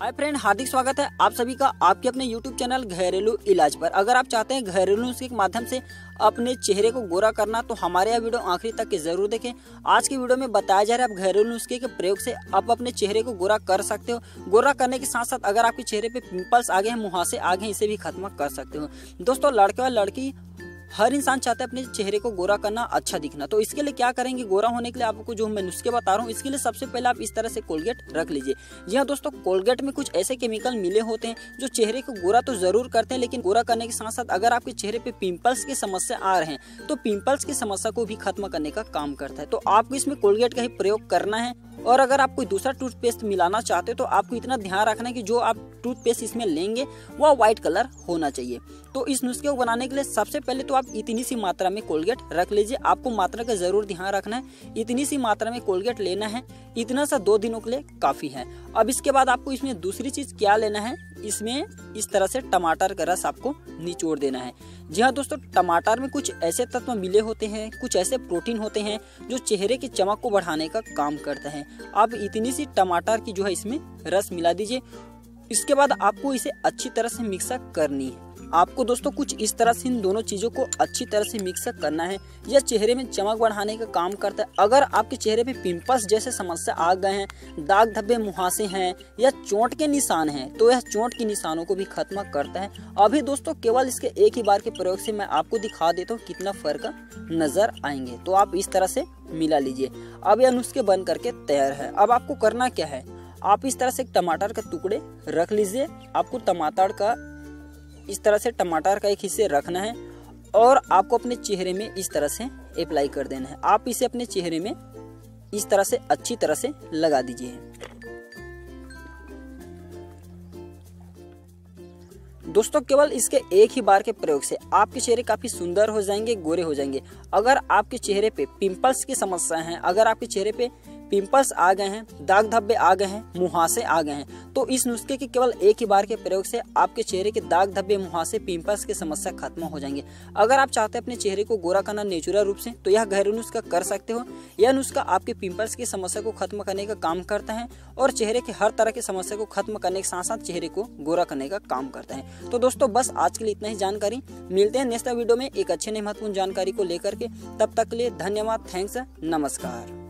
Hi friend, हार्दिक स्वागत है आप सभी का आपके अपने YouTube चैनल घरेलू इलाज पर। अगर आप चाहते हैं घरेलू नुस्खे के माध्यम से अपने चेहरे को गोरा करना तो हमारे यह वीडियो आखिरी तक के जरूर देखें। आज की वीडियो में बताया जा रहा है आप घरेलू नुस्खे के प्रयोग से आप अपने चेहरे को गोरा कर सकते हो। गोरा करने के साथ साथ अगर आपके चेहरे पे पिंपल्स आ गए हैं, मुहासे आ गए हैं, इसे भी खत्म कर सकते हो। दोस्तों, लड़के और लड़की हर इंसान चाहता है अपने चेहरे को गोरा करना, अच्छा दिखना। तो इसके लिए क्या करेंगे, गोरा होने के लिए आपको जो मैं नुस्खे बता रहा हूँ, इसके लिए सबसे पहले आप इस तरह से कोलगेट रख लीजिए। जी हाँ दोस्तों, कोलगेट में कुछ ऐसे केमिकल मिले होते हैं जो चेहरे को गोरा तो जरूर करते हैं, लेकिन गोरा करने के साथ साथ अगर आपके चेहरे पे पिंपल्स की समस्या आ रहे हैं तो पिंपल्स की समस्या को भी खत्म करने का काम करता है। तो आपको इसमें कोलगेट का ही प्रयोग करना है। और अगर आप कोई दूसरा टूथपेस्ट मिलाना चाहते हो तो आपको इतना ध्यान रखना है कि जो आप टूथपेस्ट इसमें लेंगे वह व्हाइट कलर होना चाहिए। तो इस नुस्खे को बनाने के लिए सबसे पहले तो आप इतनी सी मात्रा में कोलगेट रख लीजिए। आपको मात्रा का जरूर ध्यान रखना है, इतनी सी मात्रा में कोलगेट लेना है। इतना सा 2 दिनों के लिए काफी है। अब इसके बाद आपको इसमें दूसरी चीज क्या लेना है, इसमें इस तरह से टमाटर का रस आपको निचोड़ देना है। जी हाँ दोस्तों, टमाटर में कुछ ऐसे तत्व मिले होते हैं, कुछ ऐसे प्रोटीन होते हैं जो चेहरे की चमक को बढ़ाने का काम करते हैं। आप इतनी सी टमाटर की जो है इसमें रस मिला दीजिए। इसके बाद आपको इसे अच्छी तरह से मिक्सअप करनी है। आपको दोस्तों कुछ इस तरह से इन दोनों चीजों को अच्छी तरह से मिक्सअप करना है। यह चेहरे में चमक बढ़ाने का काम करता है। अगर आपके चेहरे पे पिंपल्स जैसे समस्या आ गए हैं, दाग धब्बे, मुहासे हैं या चोट के निशान हैं, तो यह चोट के निशानों को भी खत्म करता है। अभी दोस्तों केवल इसके एक ही बार के प्रयोग से मैं आपको दिखा देता हूँ कितना फर्क नजर आएंगे। तो आप इस तरह से मिला लीजिए। अब यह नुस्खे बन करके तैयार है। अब आपको करना क्या है, आप इस तरह से टमाटर का टुकड़े रख लीजिए। आपको टमाटर का इस तरह से टमाटर का एक हिस्से रखना है और आपको अपने चेहरे में इस तरह से अप्लाई कर देना है। आप इसे अपने चेहरे में इस तरह से अच्छी तरह से लगा दीजिए। दोस्तों, केवल इसके एक ही बार के प्रयोग से आपके चेहरे काफी सुंदर हो जाएंगे, गोरे हो जाएंगे। अगर आपके चेहरे पे पिंपल्स की समस्या है, अगर आपके चेहरे पे पिंपल्स आ गए हैं, दाग धब्बे आ गए हैं, मुहासे आ गए हैं, तो इस नुस्खे के केवल एक ही बार के प्रयोग से आपके चेहरे के दाग धब्बे, मुहासे, पिंपल्स की समस्या खत्म हो जाएंगे। अगर आप चाहते हैं अपने चेहरे को गोरा करना नेचुरल रूप से, तो यह घरेलू नुस्खा कर सकते हो। यह नुस्खा आपके पिंपल्स की समस्या को खत्म करने का काम करता है और चेहरे के हर तरह की समस्या को खत्म करने के साथ साथ चेहरे को गोरा करने का काम करता है। तो दोस्तों बस आज के लिए इतना ही जानकारी। मिलते हैं नेक्स्ट वीडियो में एक अच्छे महत्वपूर्ण जानकारी को लेकर के। तब तक के लिए धन्यवाद, थैंक्स, नमस्कार।